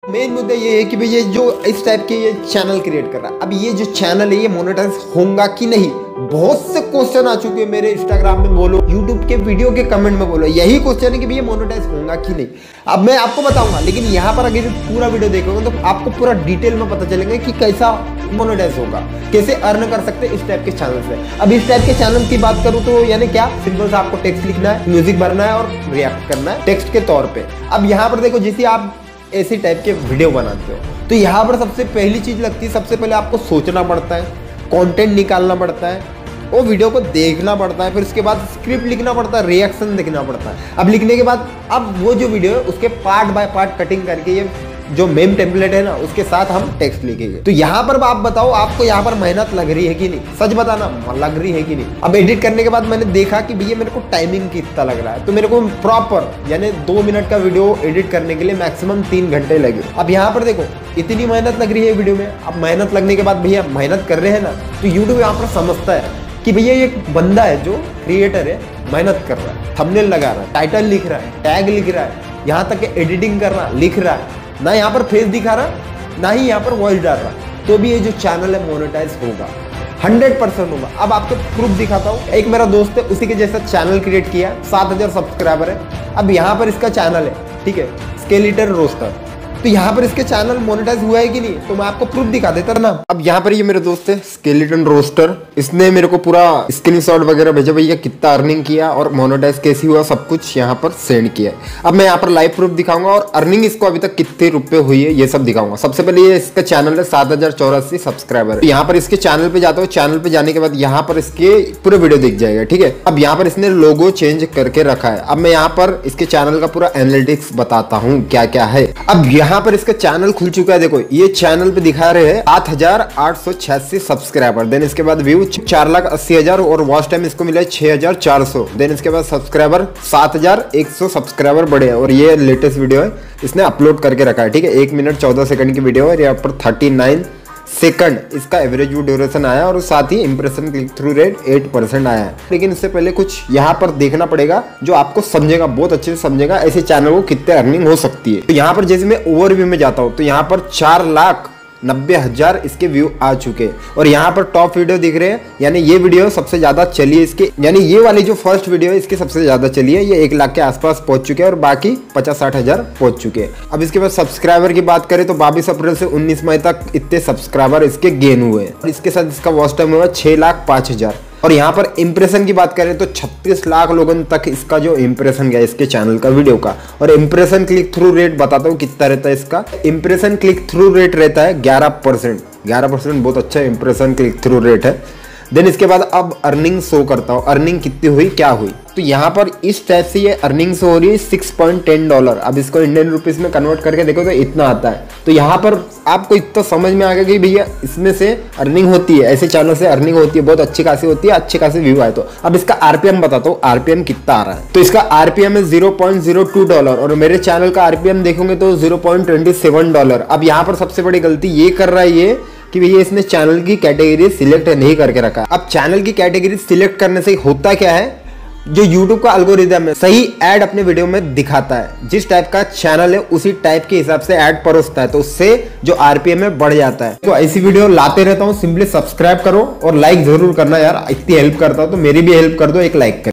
Main मुद्दा ये है कि भाई ये जो इस टाइप के ये चैनल क्रिएट कर रहा है, अब ये जो चैनल है ये मोनेटाइज होगा कि नहीं, बहुत से क्वेश्चन आ चुके हैं मेरे इंस्टाग्राम में बोलो, यूट्यूब के वीडियो के कमेंट में बोलो, यही क्वेश्चन है कि भाई ये मोनेटाइज होगा कि नहीं। अब मैं आपको बताऊंगा, लेकिन यहाँ पर अगर पूरा वीडियो देखोगे तो आपको पूरा डिटेल में पता चलेगा कि कैसा मोनेटाइज होगा, कैसे अर्न कर सकते हैं इस टाइप के चैनल से। अब इस टाइप के चैनल की बात करूँ तो यानी क्या, सिंपल सा आपको टेक्स्ट लिखना है, म्यूजिक भरना है और रिएक्ट करना है टेक्स्ट के तौर पे। अब यहाँ पर देखो, जैसे आप ऐसे टाइप के वीडियो बनाते हो तो यहाँ पर सबसे पहली चीज लगती है, सबसे पहले आपको सोचना पड़ता है, कंटेंट निकालना पड़ता है, वो वीडियो को देखना पड़ता है, फिर उसके बाद स्क्रिप्ट लिखना पड़ता है, रिएक्शन लिखना पड़ता है। अब लिखने के बाद अब वो जो वीडियो है उसके पार्ट बाय पार्ट कटिंग करके ये जो मेम टेम्पलेट है ना उसके साथ हम टेक्स्ट लिखेंगे। तो यहाँ पर आप बताओ, आपको यहाँ पर मेहनत लग रही है कि नहीं, सच बताना लग रही है कि नहीं। अब एडिट करने के बाद मैंने देखा कि भैया मेरे को टाइमिंग कितना लग रहा है, तो मेरे को प्रॉपर यानी 2 मिनट का वीडियो एडिट करने के लिए मैक्सिमम 3 घंटे लगे। अब यहाँ पर देखो इतनी मेहनत लग रही है वीडियो में। अब मेहनत लगने के बाद भैया मेहनत कर रहे हैं ना, तो यूट्यूब यहाँ पर समझता है कि भैया ये बंदा है जो क्रिएटर है, मेहनत कर रहा है, थंबनेल लगा रहा है, टाइटल लिख रहा है, टैग लिख रहा है, यहाँ तक कि एडिटिंग कर रहा है, लिख रहा है, ना यहाँ पर फेस दिखा रहा, ना ही यहाँ पर वॉइस डाल रहा, तो भी ये जो चैनल है मोनेटाइज होगा, 100% होगा। अब आपको प्रूफ दिखाता हूँ। एक मेरा दोस्त है, उसी के जैसा चैनल क्रिएट किया, 7000 सब्सक्राइबर है। अब यहाँ पर इसका चैनल है, ठीक है, स्केलेटन रोस्टर, तो यहाँ पर इसके चैनल मोनेटाइज हुआ है कि नहीं, तो मैं आपको प्रूफ दिखा देता ना। अब यहाँ पर ये मेरे दोस्त है स्केलेटन रोस्टर, इसने मेरे को पूरा स्क्रीनशॉट वगैरह भेजा, भैया कितना अर्निंग किया और मोनेटाइज कैसी हुआ, सब कुछ यहाँ पर सेंड किया। अब मैं यहाँ पर लाइव प्रूफ दिखाऊंगा और अर्निंग इसको अभी तक कितने रुपए हुई है ये सब दिखाऊंगा। सबसे पहले ये इसका चैनल है, 7084 सब्सक्राइबर है। यहाँ पर इसके चैनल पे जाता हूँ, चैनल पे जाने के बाद यहाँ पर इसके पूरे वीडियो दिख जाएगा, ठीक है। अब यहाँ पर इसने लोगो चेंज करके रखा है। अब मैं यहाँ पर इसके चैनल का पूरा एनालिटिक्स बताता हूँ क्या क्या है। अब यहाँ पर इसका चैनल खुल चुका है, देखो ये चैनल पे दिखा रहे हैं 7886 सब्सक्राइबर। देन इसके बाद व्यू 4,80,000 और वॉच टाइम इसको मिला है 6400। देन इसके बाद सब्सक्राइबर 7100 सब्सक्राइबर बढ़े हैं और ये लेटेस्ट वीडियो है, इसने अपलोड करके रखा है, ठीक है। 1 मिनट 14 सेकंड की वीडियो है, यहाँ पर 39 सेकंड इसका एवरेज व्यू ड्यूरेशन आया और साथ ही इंप्रेशन क्लिक थ्रू रेट 8% आया है। लेकिन इससे पहले कुछ यहाँ पर देखना पड़ेगा जो आपको समझेगा, बहुत अच्छे से समझेगा ऐसे चैनल को कितने अर्निंग हो सकती है। तो यहाँ पर जैसे मैं ओवरव्यू में जाता हूँ तो यहाँ पर 4,90,000 इसके व्यू आ चुके हैं और यहाँ पर टॉप वीडियो दिख रहे हैं, यानी ये वीडियो सबसे ज्यादा चली है इसके, यानी ये वाली जो फर्स्ट वीडियो है इसकी सबसे ज्यादा चली है, ये 1 लाख के आसपास पहुंच चुके हैं और बाकी 50-60 हजार पहुंच चुके हैं। अब इसके बाद सब्सक्राइबर की बात करें तो 22 अप्रैल से 19 मई तक इतने सब्सक्राइबर इसके गेन हुए और इसके साथ इसका वॉच टाइम हुआ 6,05,000। और यहाँ पर इंप्रेशन की बात करें तो 36 लाख लोगों तक इसका जो इंप्रेशन गया इसके चैनल का वीडियो का। और इंप्रेशन क्लिक थ्रू रेट बताता हूँ कितना रहता है इसका। इंप्रेशन क्लिक थ्रू रेट रहता है 11%। 11% बहुत अच्छा इंप्रेशन क्लिक थ्रू रेट है। देन इसके बाद अब अर्निंग शो करता हूँ, अर्निंग कितनी हुई क्या हुई। तो यहाँ पर इस टाइप से ये अर्निंग शो हो रही है $6.10। अब इसको इंडियन रुपीस में कन्वर्ट करके देखो तो इतना आता है। तो यहाँ पर आपको इतना समझ में आ गया कि भैया इसमें से अर्निंग होती है, ऐसे चैनल से अर्निंग होती है, बहुत अच्छी खासी होती है, अच्छे खासे व्यू आए। तो अब इसका आरपीएम बताता हूँ, आरपीएम कितना आ रहा है। तो इसका आरपीएम है $0.02 और मेरे चैनल का आरपीएम देखोगे तो $0.27। अब यहाँ पर सबसे बड़ी गलती ये कर रहा है ये कि भैया इसने चैनल की कैटेगरी सिलेक्ट नहीं करके रखा। अब चैनल की कैटेगरी सिलेक्ट करने से होता क्या है, जो YouTube का एल्गोरिदम है सही ऐड अपने वीडियो में दिखाता है, जिस टाइप का चैनल है उसी टाइप के हिसाब से ऐड परोसता है, तो उससे जो आरपीएम है बढ़ जाता है। तो ऐसी वीडियो लाते रहता हूँ, सिंपली सब्सक्राइब करो और लाइक जरूर करना यार, इतनी हेल्प करता हूँ तो मेरी भी हेल्प कर दो, एक लाइक कर।